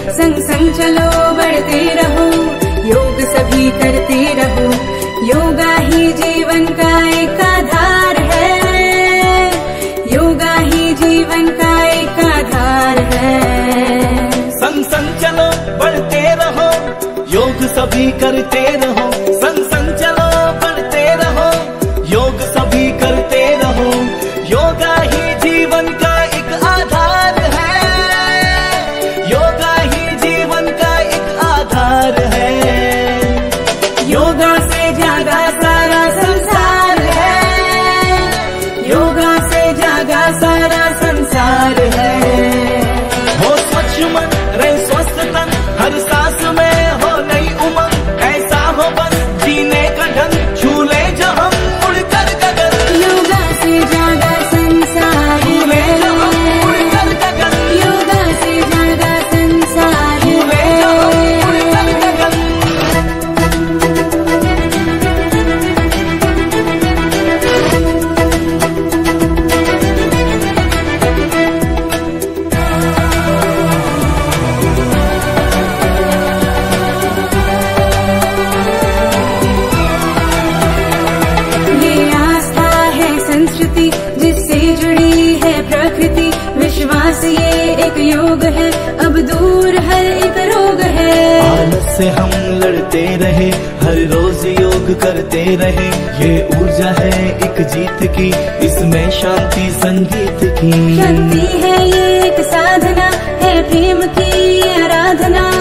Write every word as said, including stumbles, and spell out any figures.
संग संग चलो बढ़ते रहो, योग सभी करते रहो। योगा ही जीवन का एक आधार है, योगा ही जीवन का एक आधार है। संग संग चलो बढ़ते रहो, योग सभी करते रहो। संग संग चलो बढ़ते रहो, योग सभी करते रहो। योगा ही जीवन का एक आधार है, योगा ही जीवन का एक आधार है। योगा से जागा सारा संसार है, योगा से जागा सारा संसार है। हो स्वच्छ मन रहे स्वस्थ तन, हर सांस में हो नई उमंग। ऐसा हो बस जीने का ढंग, छू ले जो हम उड़कर गगन। योगा से जागा संसार छूले जो हम उड़कर गगन, योगा से जागा संसार छूले जो हम उड़कर गगन। ये आस्था है संस्कृति जिससे जुड़ी है प्रकृति। विश्वास ये एक योग है, अब दूर हर एक रोग है। आलस से हम लड़ते रहे, हर रोज योग करते रहे। ये ऊर्जा है एक जीत की, इसमें शांति संगीत की। शक्ति है ये एक साधना, है प्रेम की आराधना।